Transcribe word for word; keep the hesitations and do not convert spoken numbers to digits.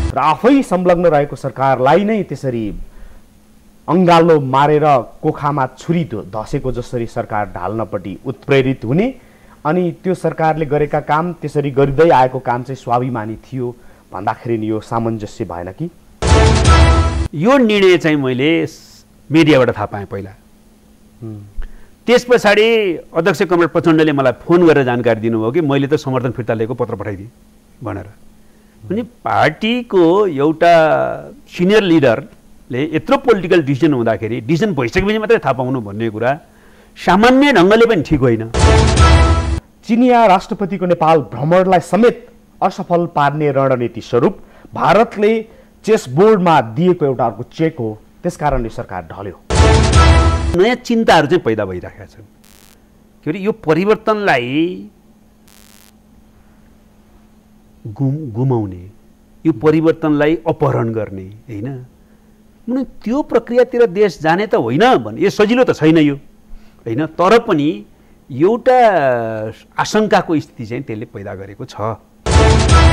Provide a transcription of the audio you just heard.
र आफै संलग्न रहेको सरकारलाई नै त्यसरी अङ्गालो मारेर कोखामा छुरी धसेको जसरी सरकार ढाल्नपट्टि उत्प्रेरित हुने अनि त्यो सरकारले गरेका काम त्यसरी गरिँदै आएको काम चाहिँ स्वाभिमानी थियो भन्दाखेरि नि यो सामञ्जस्य भएन कि? यो निर्णय चाहिँ मैले मिडियाबाट थाहा पाएँ पहिला। त्यस पछाडि अध्यक्ष कमरेड प्रचण्डले मलाई फोन गरेर जानकारी दिनुभयो कि मैले त समर्थन फिर्ता लिएको पत्र पठाइदिएँ भनेर। अनि पार्टीको एउटा सिनियर लिडरले यत्रो पोलिटिकल डिसिजन हुँदाखेरि डिसिजन भइसकेपछि मात्रै थाहा पाउनु भन्ने कुरा सामान्य ढङ्गले पनि ठिक होइन। चिनिया राष्ट्रपतिको नेपाल भ्रमणलाई समेत असफल पार्ने रणनीति स्वरूप भारतले चेस बोर्डमा दिएको एउटा अर्को चेक हो, त्यसकारणले सरकार ढल्यो। नयाँ चिन्ताहरू चाहिँ पैदा भइरहेका छन्। के अरे यो परिवर्तनलाई गुम गुमाउने, यो परिवर्तनलाई अपहरण गर्ने होइन, त्यो प्रक्रियातिर देश जाने त होइन भने यो सजिलो त छैन यो होइन, तर पनि एउटा आशंकाको स्थिति चाहिँ त्यसले पैदा गरेको छ।